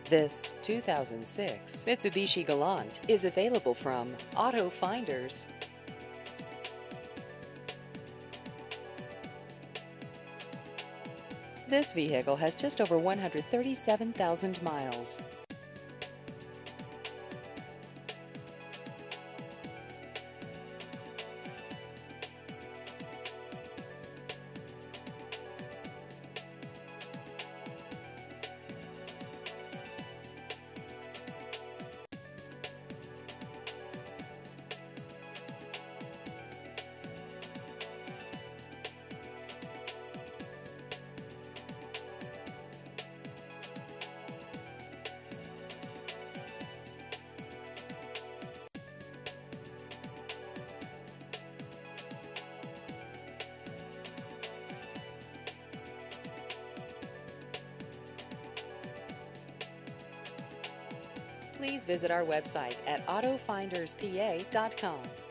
This 2006 Mitsubishi Galant is available from Auto Finders. This vehicle has just over 137,000 miles. Please visit our website at autofinderspa.com.